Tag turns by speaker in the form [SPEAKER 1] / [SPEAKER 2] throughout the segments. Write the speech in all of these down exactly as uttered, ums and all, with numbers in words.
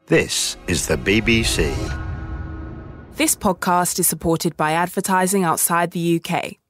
[SPEAKER 1] This is the B B C.
[SPEAKER 2] This podcast is supported by advertising outside the U K.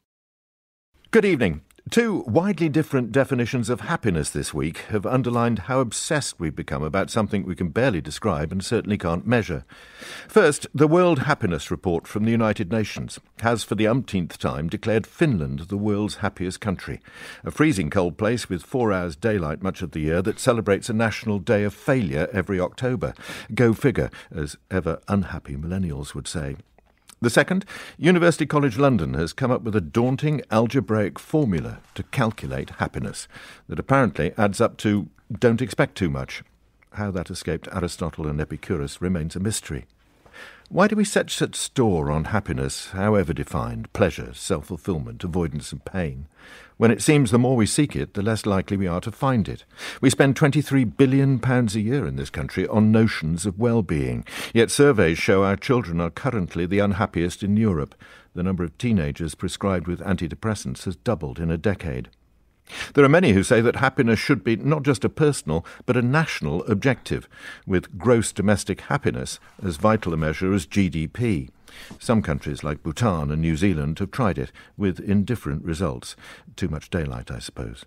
[SPEAKER 3] Good evening. Two widely different definitions of happiness this week have underlined how obsessed we've become about something we can barely describe and certainly can't measure. First, the World Happiness Report from the United Nations has for the umpteenth time declared Finland the world's happiest country, a freezing cold place with four hours daylight much of the year that celebrates a national day of failure every October. Go figure, as ever unhappy millennials would say. The second, University College London has come up with a daunting algebraic formula to calculate happiness that apparently adds up to don't expect too much. How that escaped Aristotle and Epicurus remains a mystery. Why do we set such store on happiness, however defined, pleasure, self-fulfillment, avoidance and pain, when it seems the more we seek it, the less likely we are to find it? We spend twenty-three billion pounds a year in this country on notions of well-being, yet surveys show our children are currently the unhappiest in Europe. The number of teenagers prescribed with antidepressants has doubled in a decade. There are many who say that happiness should be not just a personal, but a national objective, with gross domestic happiness as vital a measure as G D P. Some countries like Bhutan and New Zealand have tried it, with indifferent results. Too much daylight, I suppose.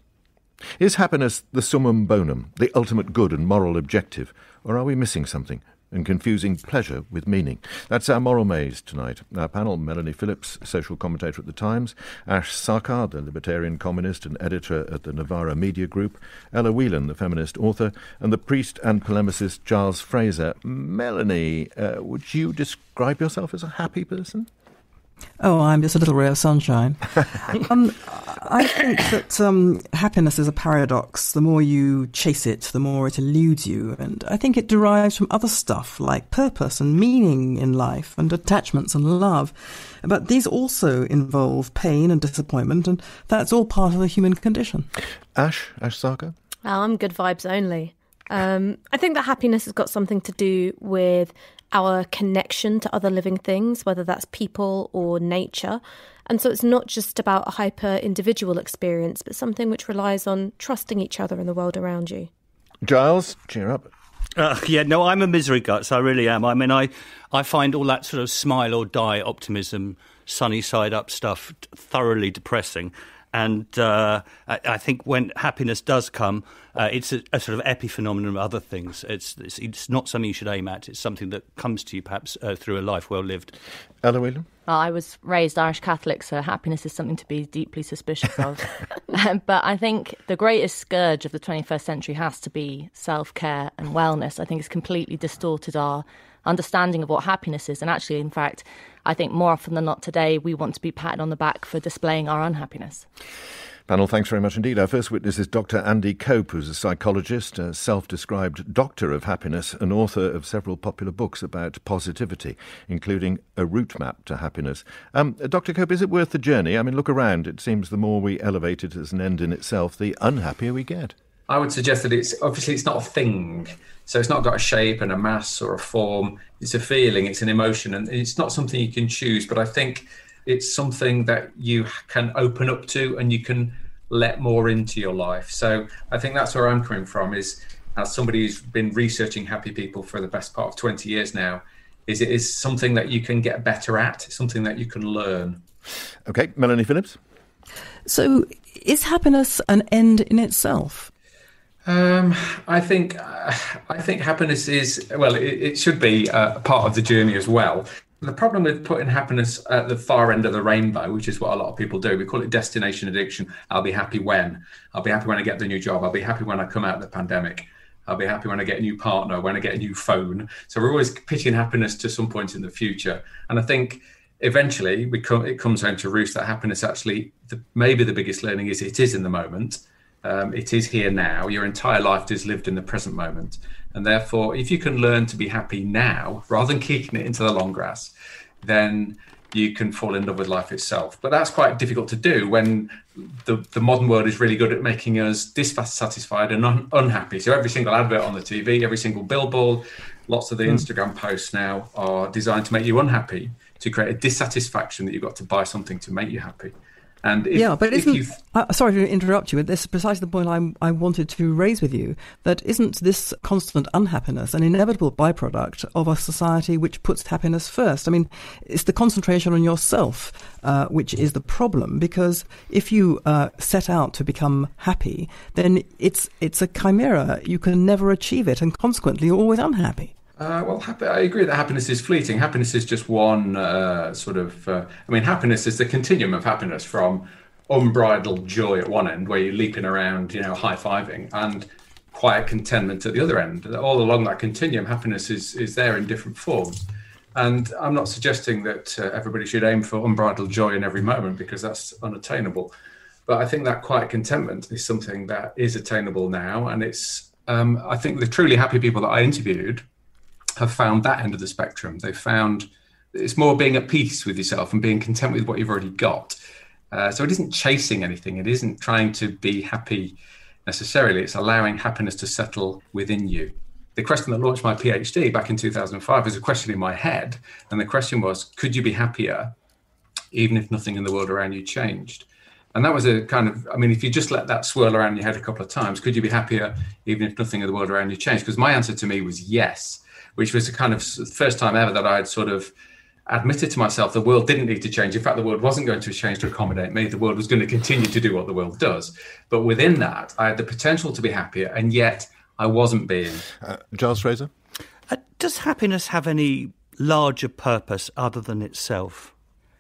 [SPEAKER 3] Is happiness the summum bonum, the ultimate good and moral objective, or are we missing something and confusing pleasure with meaning? That's our moral maze tonight. Our panel, Melanie Phillips, social commentator at The Times, Ash Sarkar, the libertarian communist and editor at the Novara Media Group, Ella Whelan, the feminist author, and the priest and polemicist Giles Fraser. Melanie, uh, would you describe yourself as a happy person?
[SPEAKER 4] Oh, I'm just a little ray of sunshine. um, I think that um, happiness is a paradox. The more you chase it, the more it eludes you. And I think it derives from other stuff like purpose and meaning in life and attachments and love. But these also involve pain and disappointment, and that's all part of the human condition.
[SPEAKER 3] Ash, Ash Sarkar?
[SPEAKER 5] Oh, I'm good vibes only. Um, I think that happiness has got something to do with our connection to other living things, whether that's people or nature. And so it's not just about a hyper-individual experience, but something which relies on trusting each other and the world around you.
[SPEAKER 3] Giles, cheer up.
[SPEAKER 6] Uh, yeah, no, I'm a misery guts, I really am. I mean, I, I find all that sort of smile or die optimism, sunny side up stuff thoroughly depressing. And uh, I, I think when happiness does come, uh, it's a, a sort of epiphenomenon of other things. It's, it's it's not something you should aim at. It's something that comes to you perhaps uh, through a life well lived.
[SPEAKER 3] Ella Whelan?
[SPEAKER 7] Well, I was raised Irish Catholic, so happiness is something to be deeply suspicious of. But I think the greatest scourge of the twenty-first century has to be self-care and wellness. I think it's completely distorted our understanding of what happiness is. And actually, in fact, I think more often than not today, we want to be patted on the back for displaying our unhappiness.
[SPEAKER 3] Panel, thanks very much indeed. Our first witness is Doctor Andy Cope, who's a psychologist, a self-described doctor of happiness, and author of several popular books about positivity, including A Route Map to Happiness. Um, Doctor Cope, is it worth the journey? I mean, look around. It seems the more we elevate it as an end in itself, the unhappier we get.
[SPEAKER 8] I would suggest that it's obviously it's not a thing. So it's not got a shape and a mass or a form. It's a feeling, it's an emotion, and it's not something you can choose. But I think it's something that you can open up to and you can let more into your life. So I think that's where I'm coming from, is as somebody who's been researching happy people for the best part of twenty years now, is it is something that you can get better at, something that you can learn.
[SPEAKER 3] OK, Melanie Phillips?
[SPEAKER 4] So is happiness an end in itself?
[SPEAKER 8] Um, I think uh, I think happiness is, well, it, it should be uh, a part of the journey as well. The problem with putting happiness at the far end of the rainbow, which is what a lot of people do, we call it destination addiction. I'll be happy when. I'll be happy when I get the new job. I'll be happy when I come out of the pandemic. I'll be happy when I get a new partner, when I get a new phone. So we're always pitching happiness to some point in the future. And I think eventually we come, it comes home to roost that happiness actually, the, maybe the biggest learning is it is in the moment. Um, it is here now. Your entire life is lived in the present moment. And therefore, if you can learn to be happy now, rather than kicking it into the long grass, then you can fall in love with life itself. But that's quite difficult to do when the, the modern world is really good at making us dissatisfied and un- unhappy. So every single advert on the T V, every single billboard, lots of the mm. Instagram posts now are designed to make you unhappy, to create a dissatisfaction that you've got to buy something to make you happy. And if,
[SPEAKER 4] yeah, but
[SPEAKER 8] if
[SPEAKER 4] isn't,
[SPEAKER 8] you...
[SPEAKER 4] uh, sorry to interrupt you, but this is precisely the point I, I wanted to raise with you, that isn't this constant unhappiness an inevitable byproduct of a society which puts happiness first? I mean, it's the concentration on yourself uh, which is the problem, because if you uh, set out to become happy, then it's it's a chimera. You can never achieve it, and consequently you're always unhappy.
[SPEAKER 8] Uh, well, happy, I agree that happiness is fleeting. Happiness is just one uh, sort of, uh, I mean, happiness is the continuum of happiness, from unbridled joy at one end, where you're leaping around, you know, high-fiving, and quiet contentment at the other end. All along that continuum, happiness is, is there in different forms. And I'm not suggesting that uh, everybody should aim for unbridled joy in every moment, because that's unattainable. But I think that quiet contentment is something that is attainable now. And it's, um, I think the truly happy people that I interviewed have found that end of the spectrum. They've found it's more being at peace with yourself and being content with what you've already got. Uh, so it isn't chasing anything. It isn't trying to be happy necessarily. It's allowing happiness to settle within you. The question that launched my PhD back in two thousand five was a question in my head. And the question was, could you be happier even if nothing in the world around you changed? And that was a kind of, I mean, if you just let that swirl around your head a couple of times, could you be happier even if nothing in the world around you changed? Because my answer to me was yes, which was the kind of first time ever that I had sort of admitted to myself the world didn't need to change. In fact, the world wasn't going to change to accommodate me. The world was going to continue to do what the world does. But within that, I had the potential to be happier, and yet I wasn't being.
[SPEAKER 3] Uh, Giles Fraser?
[SPEAKER 6] Uh, does happiness have any larger purpose other than itself?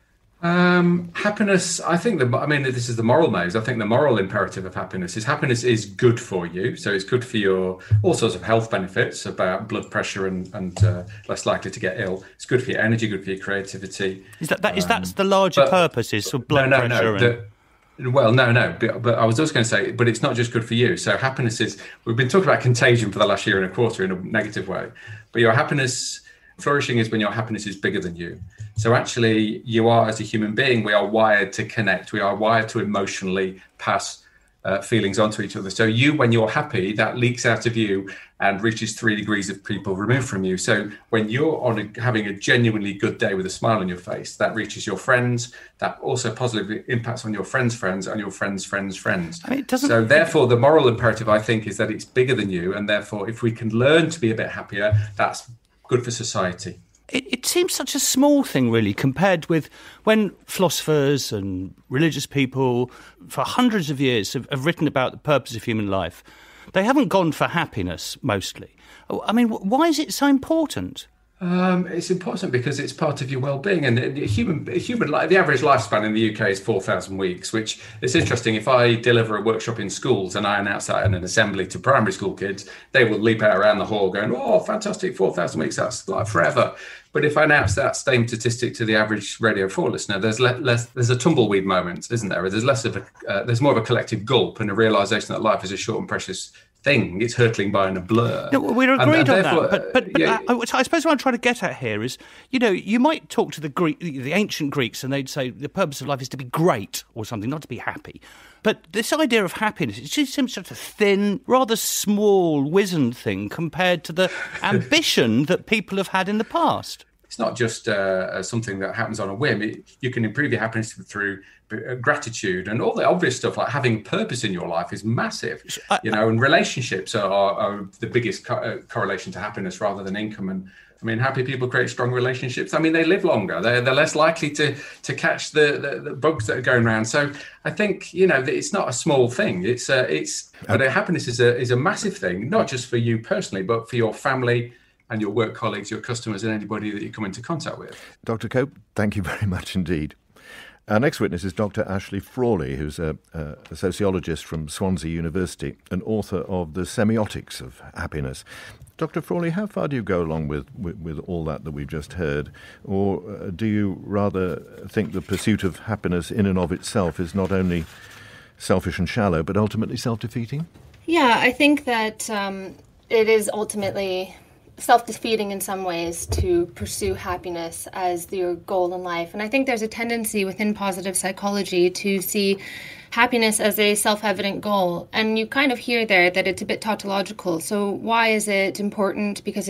[SPEAKER 8] Um, happiness, I think, the, I mean, this is the moral maze. I think the moral imperative of happiness is happiness is good for you. So it's good for your all sorts of health benefits about blood pressure and, and uh, less likely to get ill. It's good for your energy, good for your creativity.
[SPEAKER 6] Is that, that,
[SPEAKER 8] um,
[SPEAKER 6] is that's the larger
[SPEAKER 8] but,
[SPEAKER 6] purpose is for blood
[SPEAKER 8] no, no,
[SPEAKER 6] pressure?
[SPEAKER 8] No,
[SPEAKER 6] and...
[SPEAKER 8] the, well, no, no. But, but I was also going to say, but it's not just good for you. So happiness is, we've been talking about contagion for the last year and a quarter in a negative way. But your happiness, flourishing is when your happiness is bigger than you. So actually, you are, as a human being, we are wired to connect. We are wired to emotionally pass uh, feelings onto each other. So you, when you're happy, that leaks out of you and reaches three degrees of people removed from you. So when you're on a, having a genuinely good day with a smile on your face, that reaches your friends. That also positively impacts on your friends' friends and your friends' friends' friends.
[SPEAKER 6] I mean, it doesn't...
[SPEAKER 8] So therefore, the moral imperative, I think, is that it's bigger than you. And therefore, if we can learn to be a bit happier, that's good for society.
[SPEAKER 6] It, it seems such a small thing, really, compared with when philosophers and religious people for hundreds of years have, have written about the purpose of human life. They haven't gone for happiness, mostly. I mean, why is it so important?
[SPEAKER 8] Um, it's important because it's part of your well-being, and human human life. The average lifespan in the U K is four thousand weeks, which is interesting. If I deliver a workshop in schools and I announce that in an assembly to primary school kids, they will leap out around the hall going, "Oh, fantastic! four thousand weeks, that's like forever." But if I announce that same statistic to the average Radio four listener, there's le- less. There's a tumbleweed moment, isn't there? There's less of a. Uh, there's more of a collective gulp and a realization that life is a short and precious thing. It's hurtling by in a blur.
[SPEAKER 6] No, we're agreed and, and on that. But, but, but
[SPEAKER 8] yeah,
[SPEAKER 6] I, I suppose what I'm trying to get at here is, you know, you might talk to the Greek, the ancient Greeks, and they'd say the purpose of life is to be great or something, not to be happy. But this idea of happiness, it just seems such a thin, rather small, wizened thing compared to the ambition that people have had in the past.
[SPEAKER 8] It's not just uh, something that happens on a whim. It, you can improve your happiness through gratitude, and all the obvious stuff like having purpose in your life is massive. I, you know, and relationships are, are the biggest co- uh, correlation to happiness rather than income. And I mean, happy people create strong relationships. I mean, they live longer. They're, they're less likely to to catch the, the, the bugs that are going around. So I think, you know, it's not a small thing. It's uh, it's but happiness is a is a massive thing, not just for you personally, but for your family and your work colleagues, your customers, and anybody that you come into contact with.
[SPEAKER 3] Doctor Cope, thank you very much indeed. Our next witness is Doctor Ashley Frawley, who's a, a sociologist from Swansea University and author of The Semiotics of Happiness. Doctor Frawley, how far do you go along with, with, with all that that we've just heard? Or uh, do you rather think the pursuit of happiness in and of itself is not only selfish and shallow, but ultimately self-defeating?
[SPEAKER 9] Yeah, I think that um, it is ultimately self-defeating in some ways to pursue happiness as your goal in life. And I think there's a tendency within positive psychology to see happiness as a self-evident goal. And you kind of hear there that it's a bit tautological. So why is it important? Because it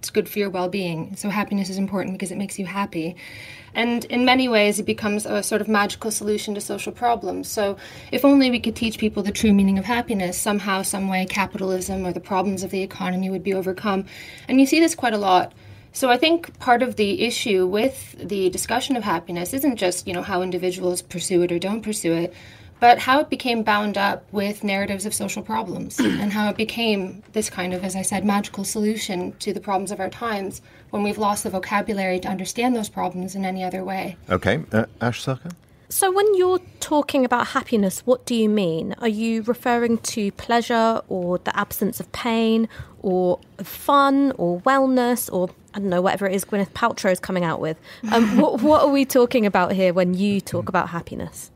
[SPEAKER 9] it's good for your well-being. So happiness is important because it makes you happy. And in many ways, it becomes a sort of magical solution to social problems. So if only we could teach people the true meaning of happiness, somehow, some way, capitalism or the problems of the economy would be overcome. And you see this quite a lot. So I think part of the issue with the discussion of happiness isn't just, you know, how individuals pursue it or don't pursue it, but how it became bound up with narratives of social problems and how it became this kind of, as I said, magical solution to the problems of our times when we've lost the vocabulary to understand those problems in any other way.
[SPEAKER 3] OK. Uh, Ash Sarkar?
[SPEAKER 5] So when you're talking about happiness, what do you mean? Are you referring to pleasure or the absence of pain or fun or wellness or, I don't know, whatever it is Gwyneth Paltrow is coming out with? Um, what, what are we talking about here when you talk about happiness?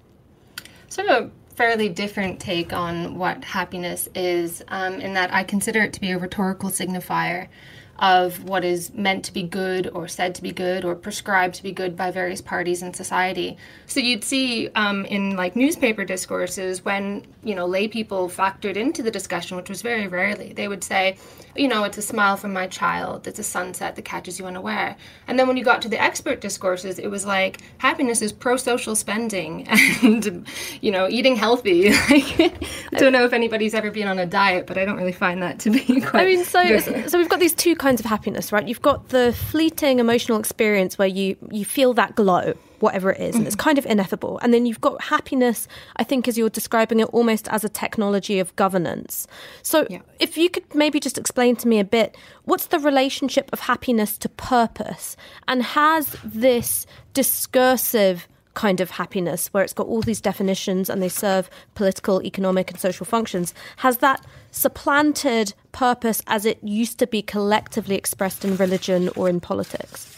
[SPEAKER 9] Sort of a fairly different take on what happiness is, um, in that I consider it to be a rhetorical signifier of what is meant to be good or said to be good or prescribed to be good by various parties in society. So you'd see um, in like newspaper discourses when, you know, lay people factored into the discussion, which was very rarely, they would say, you know, it's a smile from my child, it's a sunset that catches you unaware. And then when you got to the expert discourses, it was like happiness is pro-social spending and, you know, eating healthy. I don't know if anybody's ever been on a diet, but I don't really find that to be quite...
[SPEAKER 5] I mean, so so we've got these two kinds of happiness, right? You've got the fleeting emotional experience where you, you feel that glow, whatever it is, and it's kind of ineffable. And then you've got happiness, I think, as you're describing it, almost as a technology of governance. So yeah. If you could maybe just explain to me a bit, what's the relationship of happiness to purpose? And has this discursive kind of happiness, where it's got all these definitions and they serve political, economic and social functions, has that supplanted purpose as it used to be collectively expressed in religion or in politics?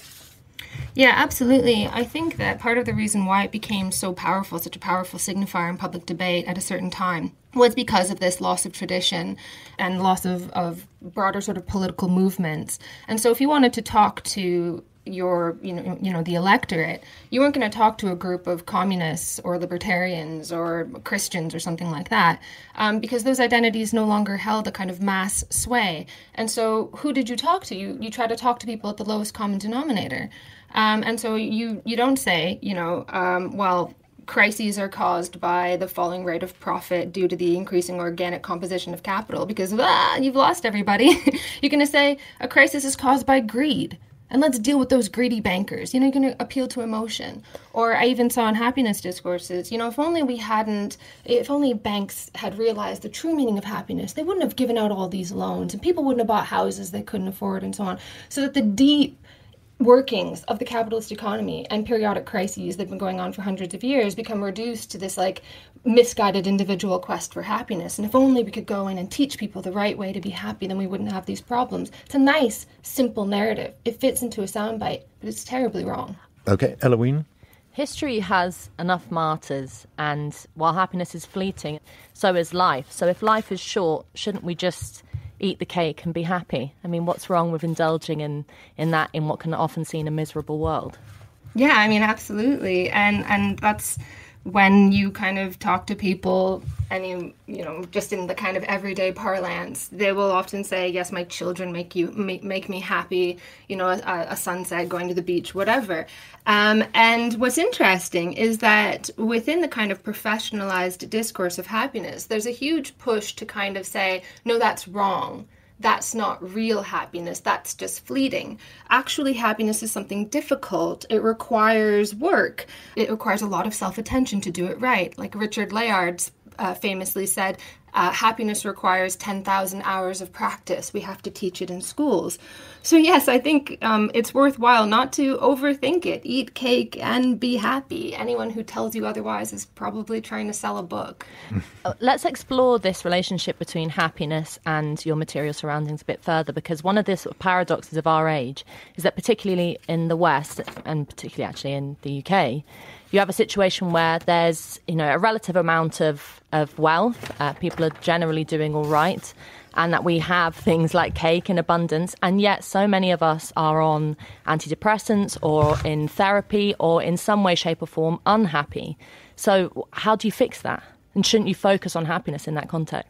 [SPEAKER 9] Yeah, absolutely. I think that part of the reason why it became so powerful, such a powerful signifier in public debate at a certain time, was because of this loss of tradition and loss of, of broader sort of political movements. And so if you wanted to talk to your, you know, you know, the electorate, you weren't going to talk to a group of communists or libertarians or Christians or something like that, um, because those identities no longer held a kind of mass sway. And so who did you talk to? You you try to talk to people at the lowest common denominator. Um, and so you, you don't say, you know, um, well, crises are caused by the falling rate of profit due to the increasing organic composition of capital, because ah, you've lost everybody. You're going to say a crisis is caused by greed. And let's deal with those greedy bankers. You know, you're going to appeal to emotion. Or I even saw in happiness discourses, you know, if only we hadn't, if only banks had realized the true meaning of happiness, they wouldn't have given out all these loans and people wouldn't have bought houses they couldn't afford and so on. So that the deep workings of the capitalist economy and periodic crises that have been going on for hundreds of years become reduced to this like misguided individual quest for happiness. And if only we could go in and teach people the right way to be happy, then we wouldn't have these problems. It's a nice, simple narrative. It fits into a soundbite, but it's terribly wrong.
[SPEAKER 3] OK, Eloise?
[SPEAKER 7] History has enough martyrs, and while happiness is fleeting, so is life. So if life is short, shouldn't we just eat the cake and be happy? I mean, what's wrong with indulging in, in that in what can often seem a miserable world?
[SPEAKER 9] Yeah, I mean, absolutely. And and that's when you kind of talk to people and you, you know, just in the kind of everyday parlance, they will often say, yes, my children make you make, make me happy, you know, a, a sunset, going to the beach, whatever. Um, and what's interesting is that within the kind of professionalized discourse of happiness, there's a huge push to kind of say, no, that's wrong. That's not real happiness. That's just fleeting. Actually, happiness is something difficult. It requires work. It requires a lot of self-attention to do it right. Like Richard Layard uh, famously said, uh, happiness requires ten thousand hours of practice. We have to teach it in schools. So yes, I think um, it's worthwhile not to overthink it. Eat cake and be happy. Anyone who tells you otherwise is probably trying to sell a book.
[SPEAKER 7] Let's explore this relationship between happiness and your material surroundings a bit further, because one of the sort of paradoxes of our age is that particularly in the West, and particularly actually in the U K, you have a situation where there's, you know, a relative amount of, of wealth. Uh, people are generally doing all right, and that we have things like cake in abundance. And yet so many of us are on antidepressants or in therapy or in some way, shape or form unhappy. So how do you fix that? And shouldn't you focus on happiness in that context?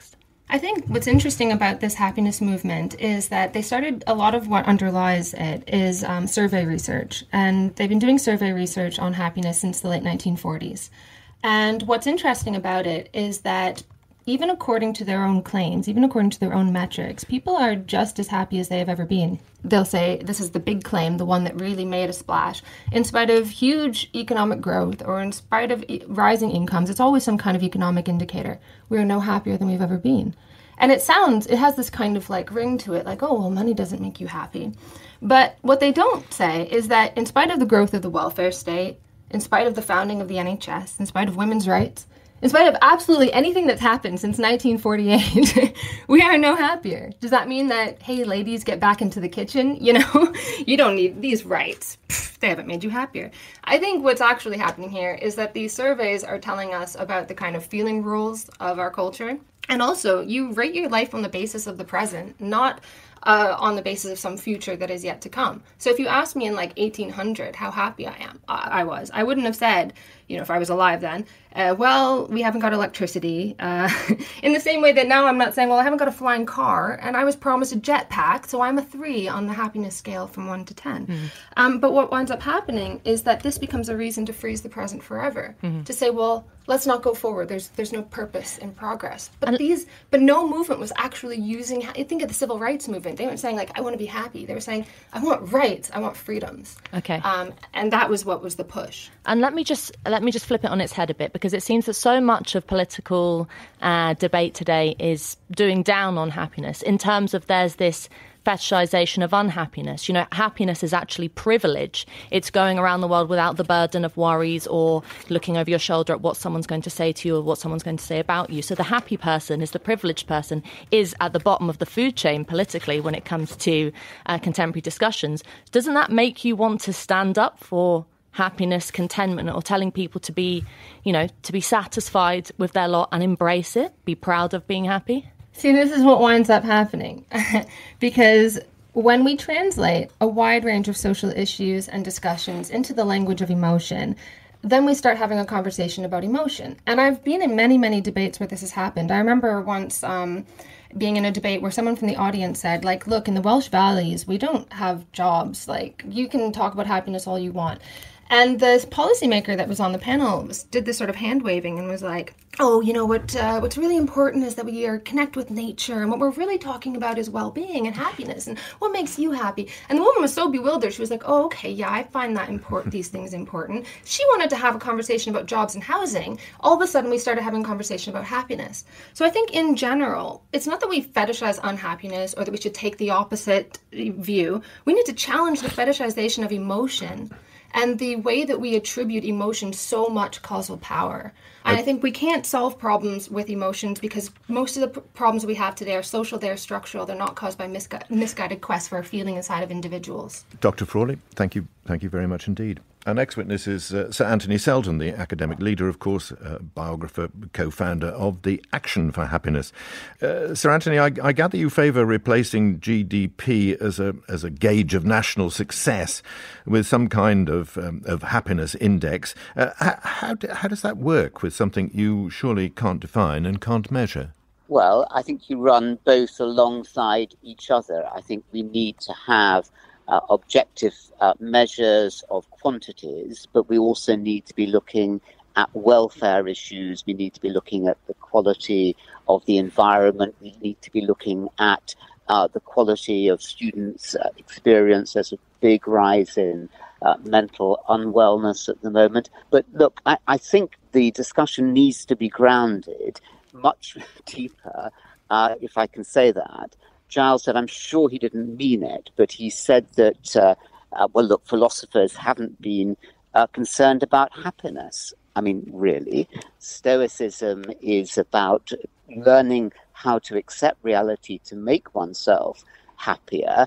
[SPEAKER 9] I think what's interesting about this happiness movement is that they started, a lot of what underlies it is um, survey research. And they've been doing survey research on happiness since the late nineteen forties. And what's interesting about it is that even according to their own claims, even according to their own metrics, people are just as happy as they have ever been. They'll say this is the big claim, the one that really made a splash. In spite of huge economic growth or in spite of e- rising incomes, it's always some kind of economic indicator. We are no happier than we've ever been. And it sounds, it has this kind of like ring to it, like, oh, well, money doesn't make you happy. But what they don't say is that in spite of the growth of the welfare state, in spite of the founding of the N H S, in spite of women's rights, in spite of absolutely anything that's happened since nineteen forty-eight, we are no happier. Does that mean that, hey, ladies, get back into the kitchen? You know, you don't need these rights. Pfft, they haven't made you happier. I think what's actually happening here is that these surveys are telling us about the kind of feeling rules of our culture. And also, you rate your life on the basis of the present, not uh, on the basis of some future that is yet to come. So if you asked me in like eighteen hundred how happy I am, I, I was, I wouldn't have said, you know, if I was alive then, uh, well, we haven't got electricity. Uh, in the same way that now I'm not saying, well, I haven't got a flying car and I was promised a jetpack, so I'm a three on the happiness scale from one to ten. Mm-hmm. Um, but what winds up happening is that this becomes a reason to freeze the present forever. Mm-hmm. To say, well, let's not go forward. There's there's no purpose in progress. But and these, but no movement was actually using. I think of the civil rights movement. They weren't saying like, I want to be happy. They were saying, I want rights. I want freedoms.
[SPEAKER 7] Okay.
[SPEAKER 9] Um, and that was what was the push.
[SPEAKER 7] And let me just let me just flip it on its head a bit, because it seems that so much of political uh, debate today is doing down on happiness in terms of there's this fetishization of unhappiness. You know, happiness is actually privilege. It's going around the world without the burden of worries or looking over your shoulder at what someone's going to say to you or what someone's going to say about you. So the happy person is the privileged person, is at the bottom of the food chain politically when it comes to uh, contemporary discussions. Doesn't that make you want to stand up for happiness, contentment, or telling people to be, you know, to be satisfied with their lot and embrace it, be proud of being happy?
[SPEAKER 9] See, this is what winds up happening because when we translate a wide range of social issues and discussions into the language of emotion, then we start having a conversation about emotion. And I've been in many, many debates where this has happened. I remember once um, being in a debate where someone from the audience said, like, look, in the Welsh Valleys, we don't have jobs. Like, you can talk about happiness all you want. And the policymaker that was on the panel was, did this sort of hand waving and was like, oh, you know, what uh, what's really important is that we are connect with nature. And what we're really talking about is well-being and happiness and what makes you happy. And the woman was so bewildered. She was like, oh, okay, yeah, I find that important, these things important. She wanted to have a conversation about jobs and housing. All of a sudden, we started having a conversation about happiness. So I think in general, it's not that we fetishize unhappiness or that we should take the opposite view. We need to challenge the fetishization of emotion and the way that we attribute emotion so much causal power. And I think we can't solve problems with emotions because most of the p- problems we have today are social, they're structural, they're not caused by misgu- misguided quests for a feeling inside of individuals.
[SPEAKER 3] Doctor Frawley, thank you, thank you very much indeed. Our next witness is uh, Sir Anthony Seldon, the academic leader, of course, uh, biographer, co-founder of the Action for Happiness. Uh, Sir Anthony, I, I gather you favour replacing G D P as a as a gauge of national success with some kind of um, of happiness index. Uh, how how, do, how does that work with something you surely can't define and can't measure?
[SPEAKER 10] Well, I think you run both alongside each other. I think we need to have Uh, objective uh, measures of quantities, but we also need to be looking at welfare issues. We need to be looking at the quality of the environment. We need to be looking at uh, the quality of students' uh, experience. There's a big rise in uh, mental unwellness at the moment. But look, I, I think the discussion needs to be grounded much deeper, uh, if I can say that. Giles said, I'm sure he didn't mean it, but he said that, uh, uh, well, look, philosophers haven't been uh, concerned about happiness. I mean, really, Stoicism is about learning how to accept reality to make oneself happier.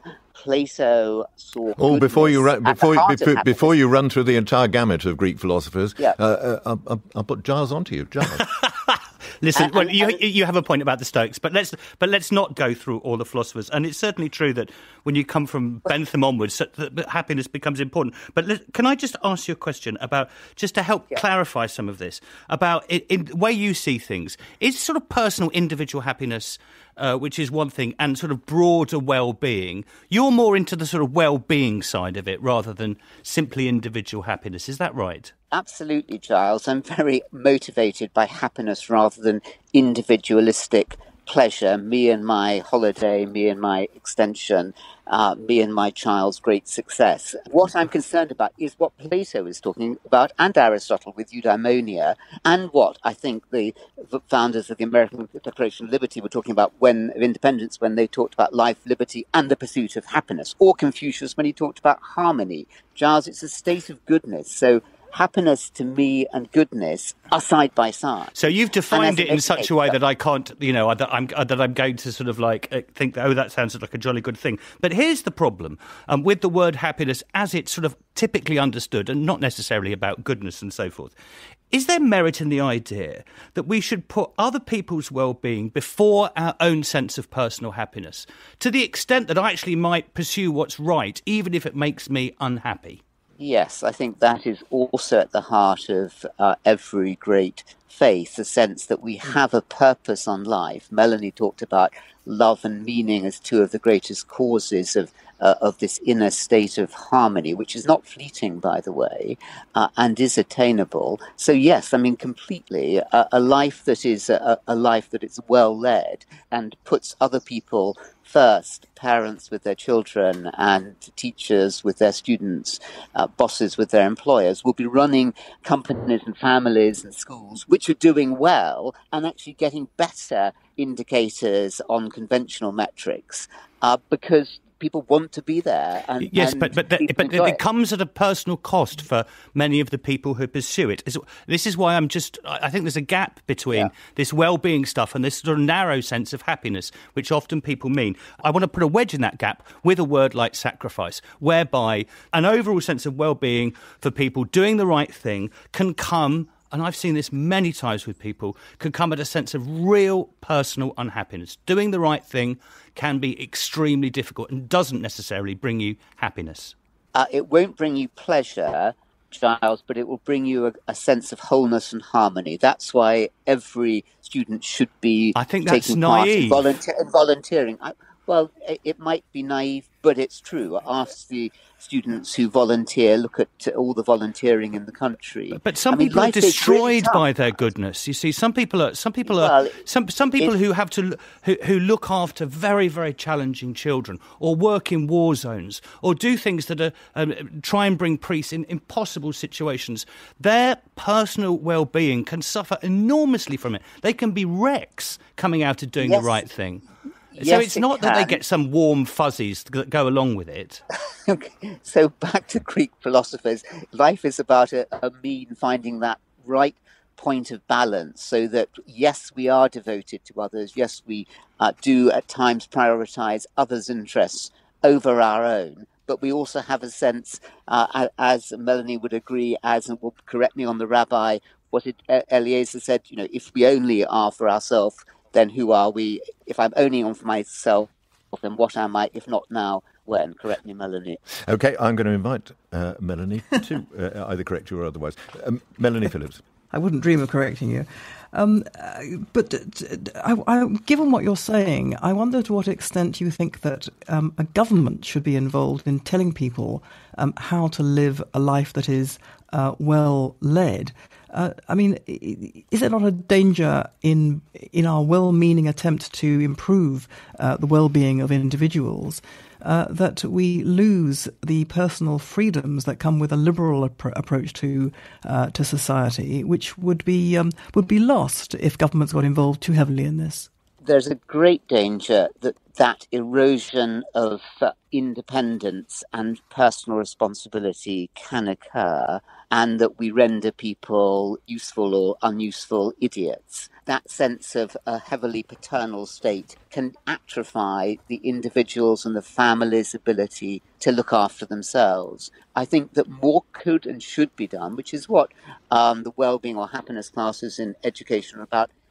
[SPEAKER 10] Plato saw.
[SPEAKER 3] Oh, before you run, before before, before you run through the entire gamut of Greek philosophers, yeah. uh, uh, I'll, I'll put Giles onto you, Giles.
[SPEAKER 6] Listen,
[SPEAKER 10] And-
[SPEAKER 6] well,
[SPEAKER 10] and-
[SPEAKER 6] you
[SPEAKER 10] and-
[SPEAKER 6] you have a point about the Stoics, but let's but let's not go through all the philosophers. And it's certainly true that when you come from Bentham onwards, that, that happiness becomes important. But let, can I just ask you a question about, just to help
[SPEAKER 10] Yeah.
[SPEAKER 6] clarify some of this, about in, in the way you see things? Is sort of personal, individual happiness, uh, which is one thing, and sort of broader well-being, you're more into the sort of well-being side of it rather than simply individual happiness. Is that right?
[SPEAKER 10] Absolutely, Giles. I'm very motivated by happiness rather than individualistic pleasure. Me and my holiday, me and my extension, uh, me and my child's great success. What I'm concerned about is what Plato is talking about, and Aristotle with eudaimonia, and what I think the founders of the American Declaration of Liberty were talking about when of independence, when they talked about life, liberty, and the pursuit of happiness, or Confucius when he talked about harmony. Giles, it's a state of goodness. So happiness to me and goodness are side by side.
[SPEAKER 6] So you've defined
[SPEAKER 10] And
[SPEAKER 6] it in
[SPEAKER 10] as an
[SPEAKER 6] such a way
[SPEAKER 10] educator-
[SPEAKER 6] that I can't, you know, that I'm that I'm going to sort of like uh, think, oh, that sounds like a jolly good thing. But here's the problem um, with the word happiness as it's sort of typically understood, and not necessarily about goodness and so forth. Is there merit in the idea that we should put other people's well-being before our own sense of personal happiness, to the extent that I actually might pursue what's right, even if it makes me unhappy?
[SPEAKER 10] Yes, I think that is also at the heart of uh, every great faith, the sense that we have a purpose on life. Melanie talked about love and meaning as two of the greatest causes of uh, of this inner state of harmony, which is not fleeting, by the way, uh, and is attainable. So yes, I mean, completely, a, a life that is a, a life that is well led and puts other people first, parents with their children and teachers with their students, uh, bosses with their employers, will be running companies and families and schools which are doing well and actually getting better indicators on conventional metrics uh, because people want to be there. And,
[SPEAKER 6] yes,
[SPEAKER 10] and
[SPEAKER 6] but but, the,
[SPEAKER 10] people
[SPEAKER 6] but
[SPEAKER 10] enjoy
[SPEAKER 6] it
[SPEAKER 10] it.
[SPEAKER 6] comes at a personal cost for many of the people who pursue it. Is- This is why I'm just. I think there's a gap between
[SPEAKER 10] Yeah.
[SPEAKER 6] this well-being stuff and this sort of narrow sense of happiness, which often people mean. I want to put a wedge in that gap with a word like sacrifice, whereby an overall sense of well-being for people doing the right thing can come. And I've seen this many times with people, can come at a sense of real personal unhappiness. Doing the right thing can be extremely difficult and doesn't necessarily bring you happiness.
[SPEAKER 10] Uh, it won't bring you pleasure, Giles, but it will bring you a, a sense of wholeness and harmony. That's why every student should be
[SPEAKER 6] I think that's
[SPEAKER 10] taking part in,
[SPEAKER 6] naive.
[SPEAKER 10] volunteer, in volunteering. I, well, it, it might be naive, but it's true. Ask the students who volunteer, look at all the volunteering in the country.
[SPEAKER 6] But some
[SPEAKER 10] I mean,
[SPEAKER 6] people are
[SPEAKER 10] life is really
[SPEAKER 6] destroyed
[SPEAKER 10] tough.
[SPEAKER 6] by their goodness. You see, some people are. Some people are.
[SPEAKER 10] Well,
[SPEAKER 6] some some people
[SPEAKER 10] it-
[SPEAKER 6] who have to who who look after very very challenging children, or work in war zones, or do things that are um, try and bring peace in impossible situations. Their personal well-being can suffer enormously from it. They can be wrecks coming out of doing
[SPEAKER 10] Yes.
[SPEAKER 6] the right thing. So
[SPEAKER 10] Yes,
[SPEAKER 6] it's
[SPEAKER 10] it
[SPEAKER 6] not that they
[SPEAKER 10] can.
[SPEAKER 6] get some warm fuzzies that go along with it.
[SPEAKER 10] Okay. So back to Greek philosophers, life is about a, a mean finding that right point of balance so that, yes, we are devoted to others. Yes, we uh, do at times prioritize others' interests over our own. But we also have a sense, uh, as Melanie would agree, as and will correct me on the rabbi, what it, Eliezer said, you know, if we only are for ourselves, then who are we? If I'm only on for myself, then what am I? If not now, when? Correct me, Melanie.
[SPEAKER 3] OK, I'm going to invite uh, Melanie to uh, either correct you or otherwise. Um, Melanie Phillips.
[SPEAKER 4] I wouldn't dream of correcting you. Um, uh, but uh, I, I, given what you're saying, I wonder to what extent you think that um, a government should be involved in telling people um, how to live a life that is uh, well led. Uh, I mean, is there not a danger in in our well-meaning attempt to improve uh, the well-being of individuals uh, that we lose the personal freedoms that come with a liberal ap- approach to uh, to society, which would be um, would be lost if governments got involved too heavily in this?
[SPEAKER 10] There's a great danger that that erosion of uh, independence and personal responsibility can occur, and that we render people useful or unuseful idiots. That sense of a heavily paternal state can atrophy the individual's and the family's ability to look after themselves. I think that more could and should be done, which is what um, the well-being or happiness classes in education are about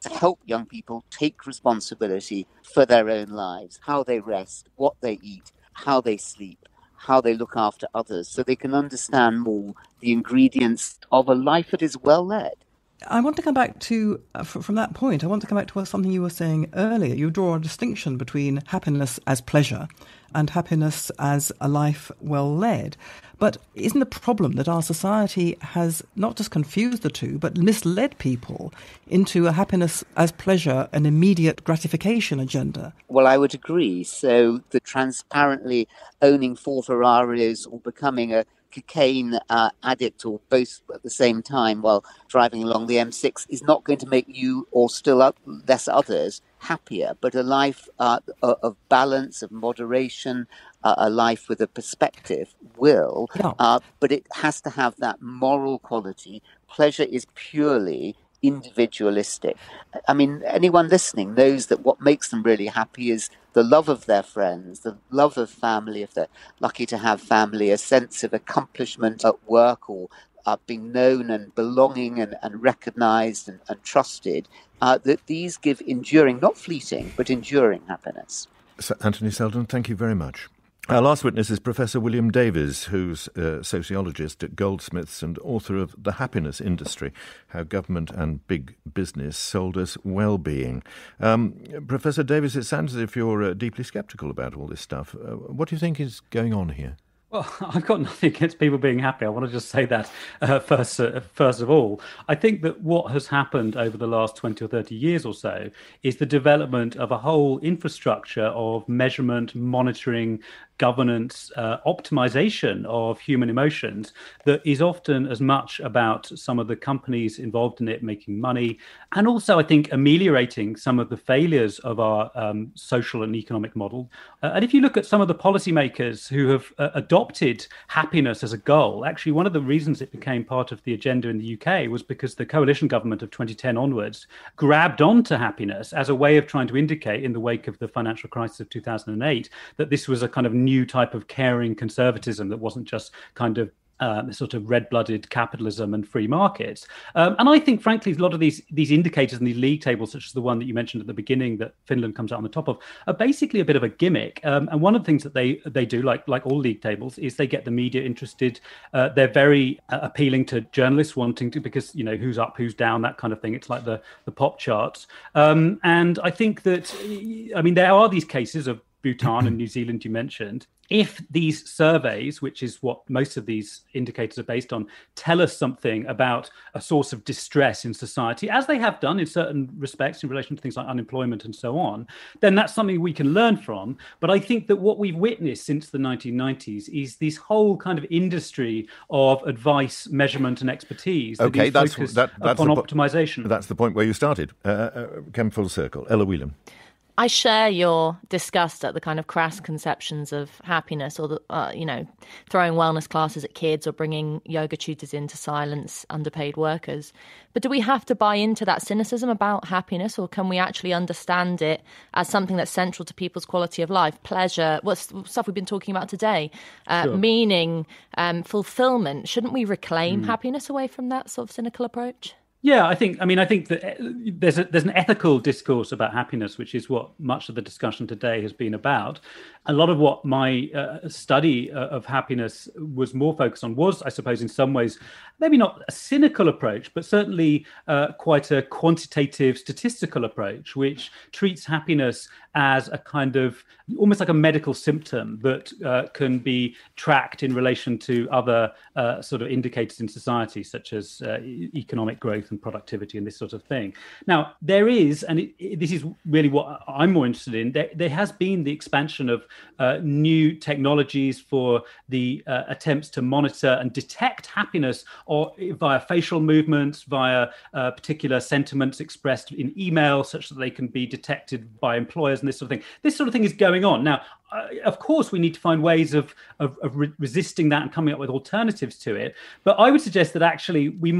[SPEAKER 10] to help young people take responsibility for their own lives, how they rest, what they eat, how they sleep, how they look after others, so they can understand more the ingredients of a life that is well led.
[SPEAKER 4] I want to come back to, uh, f- from that point, I want to come back to something you were saying earlier. You draw a distinction between happiness as pleasure and happiness as a life well led. But isn't the problem that our society has not just confused the two, but misled people into a happiness as pleasure, an immediate gratification agenda?
[SPEAKER 10] Well, I would agree. So the transparently owning four Ferraris or becoming a cocaine uh, addict or both at the same time while driving along the M six is not going to make you, or still less others, happier. But a life uh, of balance, of moderation, uh, a life with a perspective will.
[SPEAKER 4] Yeah.
[SPEAKER 10] Uh, but it has to have that moral quality. Pleasure is purely individualistic. I mean, anyone listening knows that what makes them really happy is the love of their friends, the love of family, if they're lucky to have family, a sense of accomplishment at work, or uh, being known and belonging and, and recognized and, and trusted, uh, that these give enduring, not fleeting, but enduring happiness.
[SPEAKER 3] So, Anthony Seldon, thank you very much. Our last witness is Professor William Davies, who's a sociologist at Goldsmiths and author of The Happiness Industry, How Government and Big Business Sold Us Well-Being. Um, Professor Davies, it sounds as if you're uh, deeply sceptical about all this stuff. Uh, what do you think is going on here?
[SPEAKER 11] Well, I've got nothing against people being happy. I want to just say that uh, first, uh, first of all. I think that what has happened over the last twenty or thirty years or so is the development of a whole infrastructure of measurement, monitoring, governance, uh, optimization of human emotions that is often as much about some of the companies involved in it making money, and also, I think, ameliorating some of the failures of our um, social and economic model. Uh, and if you look at some of the policymakers who have uh, adopted happiness as a goal, actually one of the reasons it became part of the agenda in the U K was because the coalition government of twenty ten onwards grabbed onto happiness as a way of trying to indicate, in the wake of the financial crisis of two thousand eight, that this was a kind of new type of caring conservatism that wasn't just kind of Uh, sort of red-blooded capitalism and free markets. Um, and I think, frankly, a lot of these these indicators in the league tables, such as the one that you mentioned at the beginning that Finland comes out on the top of, are basically a bit of a gimmick. Um, and one of the things that they they do, like like all league tables, is they get the media interested. Uh, they're very uh, appealing to journalists wanting to, because, you know, who's up, who's down, that kind of thing. It's like the, the pop charts. Um, and I think that, I mean, there are these cases of Bhutan and New Zealand you mentioned. If these surveys, which is what most of these indicators are based on, tell us something about a source of distress in society, as they have done in certain respects in relation to things like unemployment and so on, then that's something we can learn from. But I think that what we've witnessed since the nineteen nineties is this whole kind of industry of advice, measurement and expertise that
[SPEAKER 3] okay,
[SPEAKER 11] is
[SPEAKER 3] that's,
[SPEAKER 11] focused
[SPEAKER 3] that, that's
[SPEAKER 11] upon
[SPEAKER 3] the,
[SPEAKER 11] optimization.
[SPEAKER 3] That's the point where you started. Uh, uh, come full circle. Ella Whelan.
[SPEAKER 7] I share your disgust at the kind of crass conceptions of happiness, or the, uh, you know, throwing wellness classes at kids or bringing yoga tutors in to silence underpaid workers. But do we have to buy into that cynicism about happiness, or can we actually understand it as something that's central to people's quality of life, pleasure, what's stuff we've been talking about today, uh, sure. meaning, um, fulfillment? Shouldn't we reclaim mm. happiness away from that sort of cynical approach?
[SPEAKER 11] Yeah, I think. I mean, I think that there's a, there's an ethical discourse about happiness, which is what much of the discussion today has been about. A lot of what my uh, study uh, of happiness was more focused on was, I suppose, in some ways, maybe not a cynical approach, but certainly uh, quite a quantitative, statistical approach, which treats happiness as a kind of almost like a medical symptom that uh, can be tracked in relation to other uh, sort of indicators in society, such as uh, economic growth and productivity and this sort of thing. Now, there is, and it, it, this is really what I'm more interested in, there, there has been the expansion of uh, new technologies for the uh, attempts to monitor and detect happiness, or via facial movements, via uh, particular sentiments expressed in email, such that they can be detected by employers and this sort of thing. This sort of thing is going on. Now, uh, of course, we need to find ways of, of, of re- resisting that and coming up with alternatives to it. But I would suggest that actually we might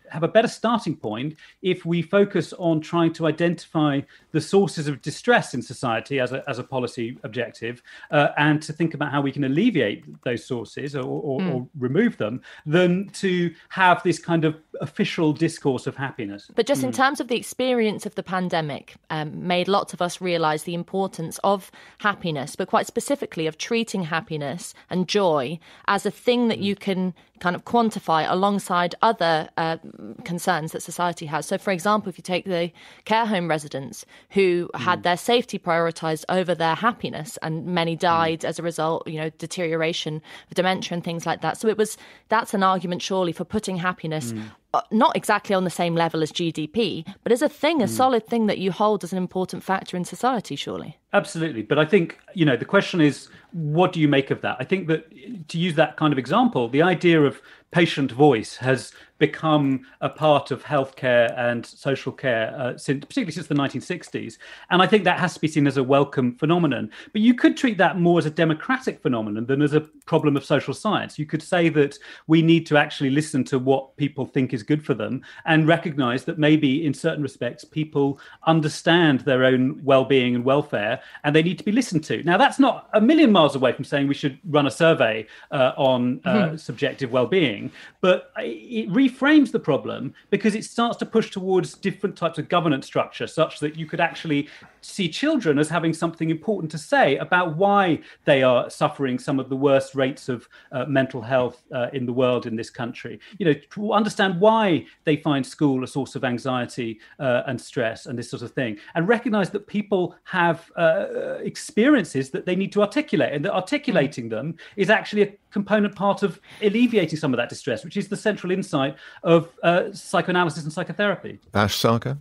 [SPEAKER 11] have a better starting point if we focus on trying to identify the sources of distress in society as a, as a policy objective, uh, and to think about how we can alleviate those sources or, or, mm. or remove them, than to have this kind of official discourse of happiness.
[SPEAKER 7] But just
[SPEAKER 11] mm.
[SPEAKER 7] in terms of the experience of the pandemic, um, made lots of us realise the importance of happiness, but quite specifically of treating happiness and joy as a thing that you can kind of quantify alongside other uh, concerns that society has. So, for example, if you take the care home residents who mm. had their safety prioritised over their happiness, and many died mm. as a result, you know, deterioration of dementia and things like that. So it was, that's an argument surely for putting happiness mm. not exactly on the same level as G D P, but as a thing, a mm. solid thing that you hold as an important factor in society, surely.
[SPEAKER 11] Absolutely. But I think, you know, the question is, what do you make of that? I think that, to use that kind of example, the idea of patient voice has become a part of healthcare and social care, uh, since, particularly since the nineteen sixties. And I think that has to be seen as a welcome phenomenon. But you could treat that more as a democratic phenomenon than as a problem of social science. You could say that we need to actually listen to what people think is good for them and recognise that maybe in certain respects people understand their own well-being and welfare, and they need to be listened to. Now, that's not a million miles away from saying we should run a survey uh, on uh, mm-hmm. subjective well-being, but it reframes the problem because it starts to push towards different types of governance structure, such that you could actually see children as having something important to say about why they are suffering some of the worst rates of uh, mental health uh, in the world in this country. You know, to understand why they find school a source of anxiety uh, and stress and this sort of thing, and recognise that people have uh, experiences that they need to articulate, and that articulating them is actually a component part of alleviating some of that distress, which is the central insight of uh, psychoanalysis and psychotherapy.
[SPEAKER 3] Ash Sarkar?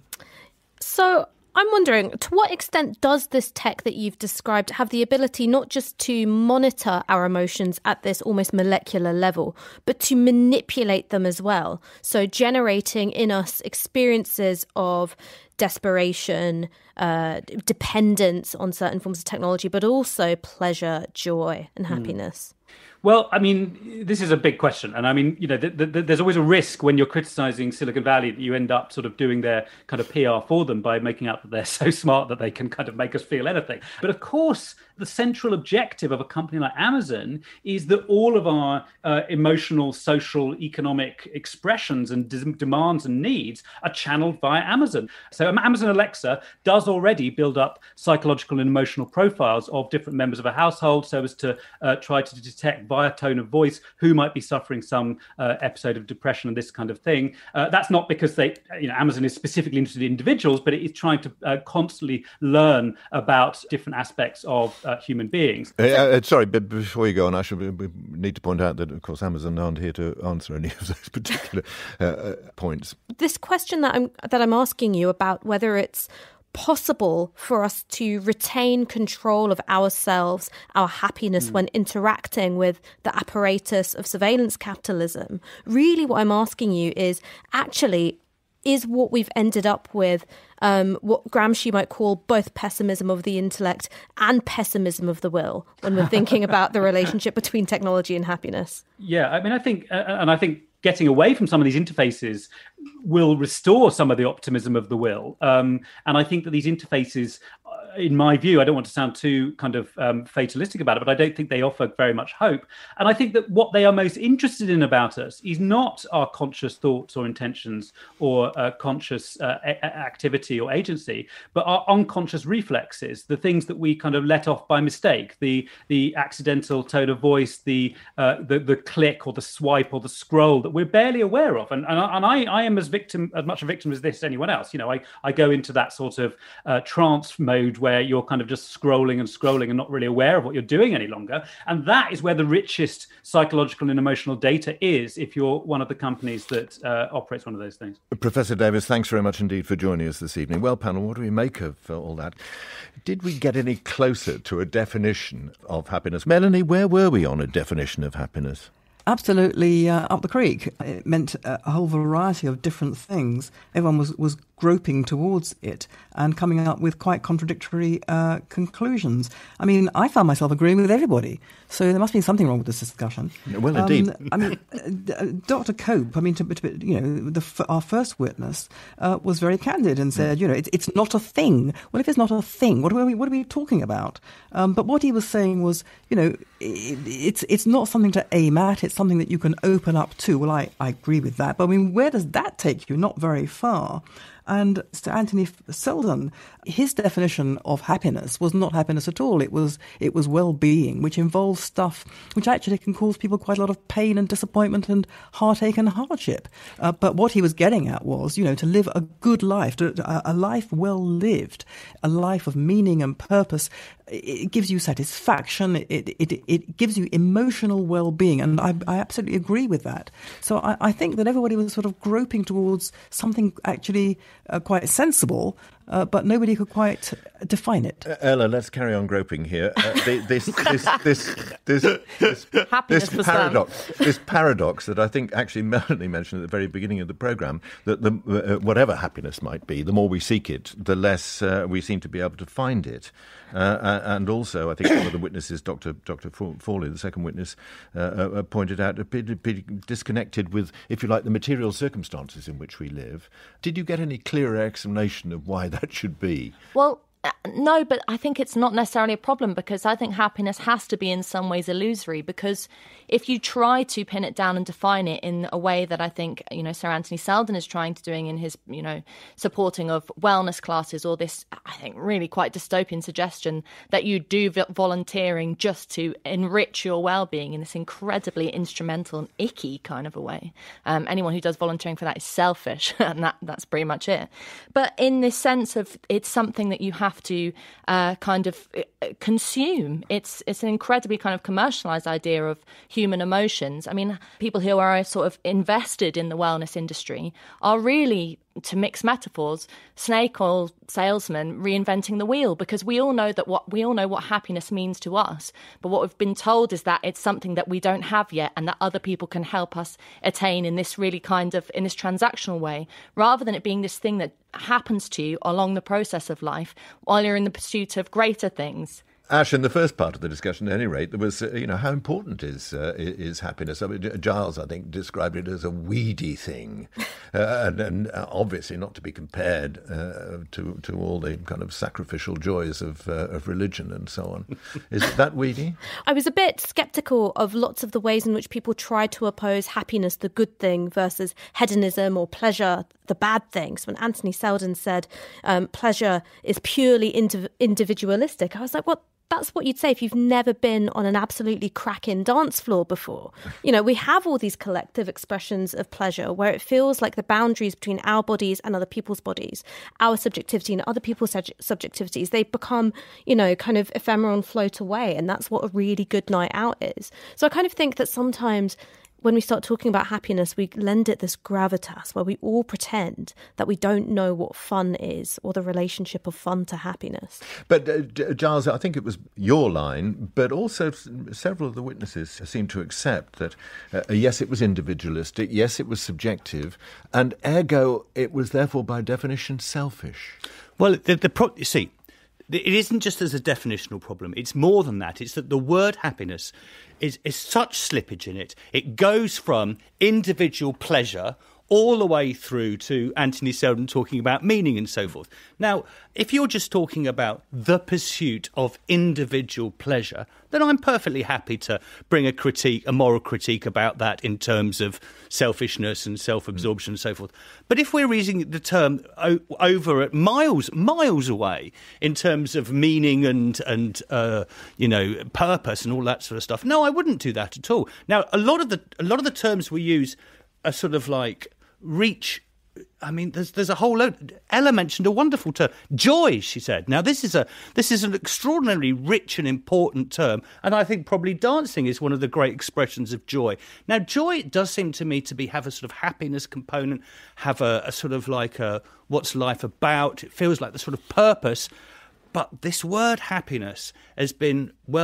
[SPEAKER 5] So I'm wondering, to what extent does this tech that you've described have the ability not just to monitor our emotions at this almost molecular level, but to manipulate them as well? So generating in us experiences of desperation, uh, dependence on certain forms of technology, but also pleasure, joy and happiness. Mm.
[SPEAKER 11] Well, I mean, this is a big question. And I mean, you know, th- th- there's always a risk when you're criticizing Silicon Valley that you end up sort of doing their kind of P R for them by making out that they're so smart that they can kind of make us feel anything. But of course, the central objective of a company like Amazon is that all of our uh, emotional, social, economic expressions and de- demands and needs are channeled via Amazon. So Amazon Alexa does already build up psychological and emotional profiles of different members of a household so as to uh, try to detect via tone of voice who might be suffering some uh, episode of depression and this kind of thing. Uh, that's not because they, you know, Amazon is specifically interested in individuals, but it is trying to uh, constantly learn about different aspects of uh, human beings.
[SPEAKER 3] Uh, uh, sorry, but before you go on, I should we need to point out that, of course, Amazon aren't here to answer any of those particular uh, uh, points.
[SPEAKER 5] This question that I'm that I'm asking you about whether it's possible for us to retain control of ourselves, our happiness mm. when interacting with the apparatus of surveillance capitalism. Really what I'm asking you is actually, is what we've ended up with um, what Gramsci might call both pessimism of the intellect and pessimism of the will when we're thinking about the relationship between technology and happiness?
[SPEAKER 11] Yeah, I mean, I think, uh, and I think getting away from some of these interfaces will restore some of the optimism of the will. Um, and I think that these interfaces, in my view, I don't want to sound too kind of um, fatalistic about it, but I don't think they offer very much hope. And I think that what they are most interested in about us is not our conscious thoughts or intentions or uh, conscious uh, a- activity or agency, but our unconscious reflexes, the things that we kind of let off by mistake, the the accidental tone of voice, the uh, the, the click or the swipe or the scroll that we're barely aware of. And, and, I, and I, I am as victim, as much a victim as this anyone else. You know, I, I go into that sort of uh, trance mode where you're kind of just scrolling and scrolling and not really aware of what you're doing any longer. And that is where the richest psychological and emotional data is if you're one of the companies that uh, operates one of those things.
[SPEAKER 3] Professor Davis, thanks very much indeed for joining us this evening. Well, panel, what do we make of uh, all that? Did we get any closer to a definition of happiness? Melanie, where were we on a definition of happiness?
[SPEAKER 4] absolutely uh, up the creek. It meant a whole variety of different things. Everyone was, was groping towards it and coming up with quite contradictory uh, conclusions. I mean, I found myself agreeing with everybody, so there must be something wrong with this discussion.
[SPEAKER 3] Well, indeed.
[SPEAKER 4] Um, I mean, uh, Doctor Cope, I mean, to, to, you know, the, our first witness uh, was very candid and said, you know, it's, it's not a thing. Well, if it's not a thing, what are we, what are we talking about? Um, but what he was saying was, you know, it, it's it's not something to aim at. It's something that you can open up to. Well, I, I agree with that. But I mean, where does that take you? Not very far. And Sir Anthony Seldon, his definition of happiness was not happiness at all. It was it was well-being, which involves stuff which actually can cause people quite a lot of pain and disappointment and heartache and hardship. Uh, but what he was getting at was, you know, to live a good life, to, a, a life well lived, a life of meaning and purpose. It gives you satisfaction. It it it gives you emotional well-being, and I, I absolutely agree with that. So I, I think that everybody was sort of groping towards something actually uh, quite sensible, uh, but nobody could quite define it.
[SPEAKER 3] Uh, Ella, let's carry on groping here. Uh, the, this, this, this, this, this, this, this paradox, this paradox that I think actually Melanie mentioned at the very beginning of the programme, that the, uh, whatever happiness might be, the more we seek it, the less uh, we seem to be able to find it. Uh, and also, I think one of the witnesses, Doctor Doctor Fawley, the second witness, uh, uh, pointed out a bit, a bit disconnected with, if you like, the material circumstances in which we live. Did you get any clearer explanation of why that should be?
[SPEAKER 7] Well, no, but I think it's not necessarily a problem, because I think happiness has to be in some ways illusory, because if you try to pin it down and define it in a way that I think, you know, Sir Anthony Seldon is trying to doing in his, you know, supporting of wellness classes, or this, I think, really quite dystopian suggestion that you do volunteering just to enrich your well-being in this incredibly instrumental and icky kind of a way. Um, anyone who does volunteering for that is selfish, and that, that's pretty much it. But in this sense of it's something that you have to uh, kind of consume. It's it's an incredibly kind of commercialized idea of human emotions. I mean, people who are sort of invested in the wellness industry are really, to mix metaphors, snake oil salesmen reinventing the wheel, because we all know that what we all know what happiness means to us, but what we've been told is that it's something that we don't have yet, and that other people can help us attain in this really kind of in this transactional way, rather than it being this thing that happens to you along the process of life while you're in the pursuit of greater things.
[SPEAKER 3] Ash, in the first part of the discussion, at any rate, there was, uh, you know, how important is uh, is happiness? I mean, Giles, I think, described it as a weedy thing, uh, and, and uh, obviously not to be compared uh, to to all the kind of sacrificial joys of uh, of religion and so on. Is it that weedy?
[SPEAKER 5] I was a bit sceptical of lots of the ways in which people try to oppose happiness, the good thing, versus hedonism or pleasure, the bad thing. So when Anthony Seldon said um, pleasure is purely indiv- individualistic, I was like, what? That's what you'd say if you've never been on an absolutely cracking dance floor before. You know, we have all these collective expressions of pleasure where it feels like the boundaries between our bodies and other people's bodies, our subjectivity and other people's subjectivities, they become, you know, kind of ephemeral and float away. And that's what a really good night out is. So I kind of think that sometimes when we start talking about happiness, we lend it this gravitas where we all pretend that we don't know what fun is or the relationship of fun to happiness.
[SPEAKER 3] But, uh, Giles, I think it was your line, but also s- several of the witnesses seem to accept that, uh, yes, it was individualistic, yes, it was subjective, and ergo, it was therefore by definition selfish.
[SPEAKER 6] Well, the, the pro- you see, it isn't just as a definitional problem. It's more than that. It's that the word happiness is, is such slippage in it. It goes from individual pleasure all the way through to Anthony Seldon talking about meaning and so forth. Now, if you're just talking about the pursuit of individual pleasure, then I'm perfectly happy to bring a critique, a moral critique about that in terms of selfishness and self-absorption and so forth. But if we're using the term o- over at miles, miles away in terms of meaning and, and uh, you know, purpose and all that sort of stuff, no, I wouldn't do that at all. Now, a lot of the a lot of the terms we use are sort of like reach. I mean, there's there's a whole load. Ella mentioned a wonderful term, joy. She said. Now, this is a this is an extraordinarily rich and important term, and I think probably dancing is one of the great expressions of joy. Now, joy does seem to me to be have a sort of happiness component, have a, a sort of like a what's life about. It feels like the sort of purpose. But this word happiness has been well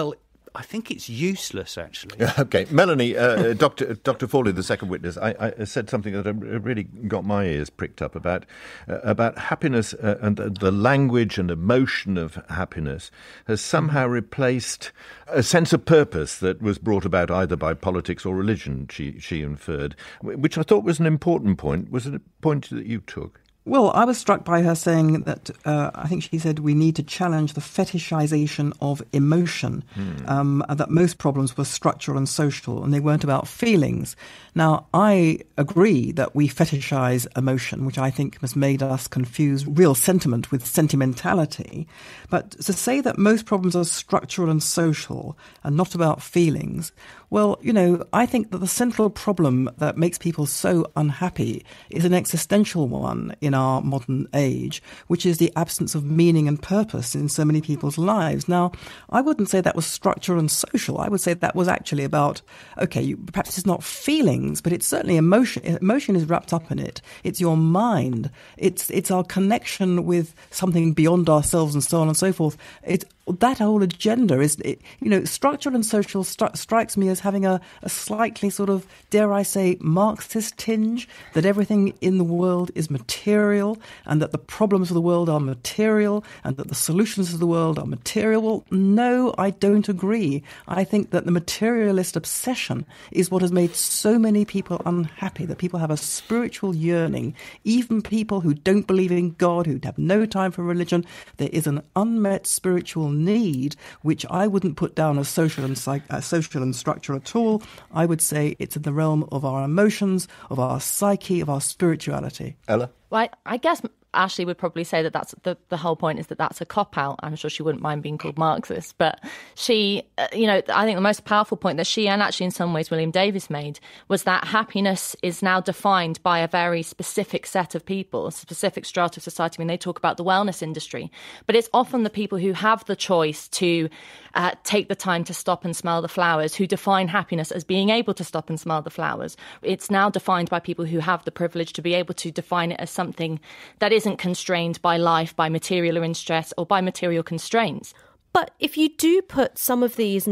[SPEAKER 6] I think it's useless, actually.
[SPEAKER 3] Okay, Melanie, uh, Doctor Doctor Fawley, the second witness, I, I said something that really got my ears pricked up about uh, about happiness uh, and the, the language and emotion of happiness has somehow replaced a sense of purpose that was brought about either by politics or religion. She she inferred, which I thought was an important point. Was it a point that you took?
[SPEAKER 4] Well, I was struck by her saying that, uh, I think she said we need to challenge the fetishization of emotion, mm. um, and that most problems were structural and social, and they weren't about feelings. Now, I agree that we fetishize emotion, which I think has made us confuse real sentiment with sentimentality. But to say that most problems are structural and social and not about feelings, well, you know, I think that the central problem that makes people so unhappy is an existential one in our modern age, which is the absence of meaning and purpose in so many people's lives. Now, I wouldn't say that was structural and social. I would say that was actually about, okay, you, perhaps it's not feelings, but it's certainly emotion. Emotion is wrapped up in it. It's your mind. It's it's our connection with something beyond ourselves and so on and so forth. It's that whole agenda is, it, you know, structural and social stri- strikes me as having a, a slightly sort of, dare I say, Marxist tinge, that everything in the world is material and that the problems of the world are material and that the solutions of the world are material. Well, no, I don't agree. I think that the materialist obsession is what has made so many people unhappy, that people have a spiritual yearning, even people who don't believe in God, who have no time for religion. There is an unmet spiritual need, which I wouldn't put down as social and psych- uh, social and structure at all. I would say it's in the realm of our emotions, of our psyche, of our spirituality.
[SPEAKER 3] Ella?
[SPEAKER 7] Well, I, I guess Ashley would probably say that that's the, the whole point is that that's a cop-out. I'm sure she wouldn't mind being called Marxist. But she, uh, you know, I think the most powerful point that she and actually in some ways William Davis made was that happiness is now defined by a very specific set of people, a specific strata of society when they talk about the wellness industry. But it's often the people who have the choice to uh, take the time to stop and smell the flowers who define happiness as being able to stop and smell the flowers. It's now defined by people who have the privilege to be able to define it as something that is isn't constrained by life, by material or in stress, or by material constraints.
[SPEAKER 5] But if you do put some of these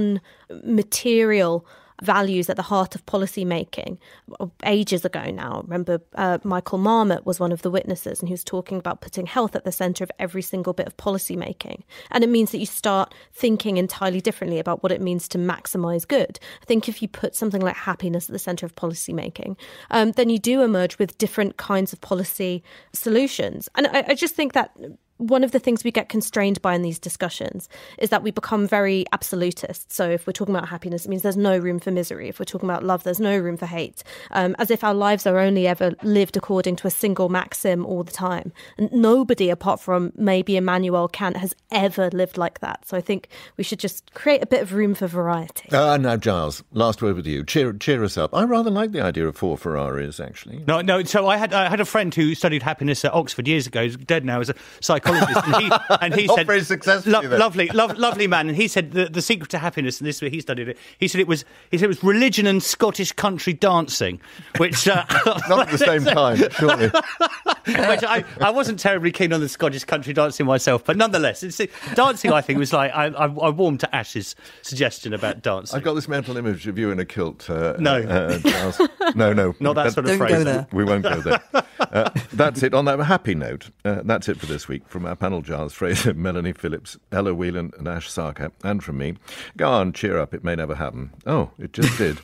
[SPEAKER 5] non-material values at the heart of policy making, ages ago now, remember uh, Michael Marmot was one of the witnesses and he was talking about putting health at the centre of every single bit of policy making. And it means that you start thinking entirely differently about what it means to maximise good. I think if you put something like happiness at the centre of policy making, um, then you do emerge with different kinds of policy solutions. And I, I just think that one of the things we get constrained by in these discussions is that we become very absolutist. So if we're talking about happiness, it means there's no room for misery. If we're talking about love, there's no room for hate. Um, as if our lives are only ever lived according to a single maxim all the time. And nobody, apart from maybe Immanuel Kant, has ever lived like that. So I think we should just create a bit of room for variety.
[SPEAKER 3] Ah, uh, now, Giles, last word with you. Cheer, cheer us up. I rather like the idea of four Ferraris, actually.
[SPEAKER 6] No, no. So I had I had a friend who studied happiness at Oxford years ago. He's dead now as a psychologist. And he, and he
[SPEAKER 3] Not
[SPEAKER 6] said,
[SPEAKER 3] very successfully,
[SPEAKER 6] lo- lovely, lo- lovely man. And he said the, the secret to happiness, and this is where he studied it. He said it was he said it was religion and Scottish country dancing, which uh,
[SPEAKER 3] not at the same time, surely.
[SPEAKER 6] Which I, I wasn't terribly keen on the Scottish country dancing myself, but nonetheless, it's, dancing I think was like I, I, I warmed to Ash's suggestion about dancing.
[SPEAKER 3] I've got this mental image of you in a kilt. Uh,
[SPEAKER 6] no,
[SPEAKER 3] uh, Giles. no, no,
[SPEAKER 6] not that, that sort of
[SPEAKER 4] don't
[SPEAKER 6] phrase.
[SPEAKER 4] Go there.
[SPEAKER 3] We won't go there. Uh, that's it. On that happy note, uh, that's it for this week. From our panel, Giles Fraser, Melanie Phillips, Ella Whelan and Ash Sarkar, and from me, go on, cheer up, it may never happen. Oh, it just did.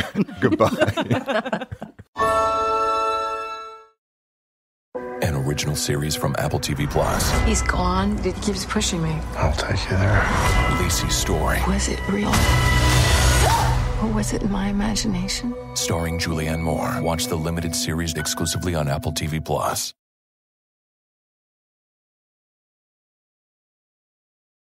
[SPEAKER 3] Goodbye.
[SPEAKER 12] An original series from Apple T V Plus.
[SPEAKER 13] He's gone. It keeps pushing me.
[SPEAKER 12] I'll take you there. Lacey's story.
[SPEAKER 13] Was it real? Or was it my imagination?
[SPEAKER 12] Starring Julianne Moore. Watch the limited series exclusively on Apple T V Plus.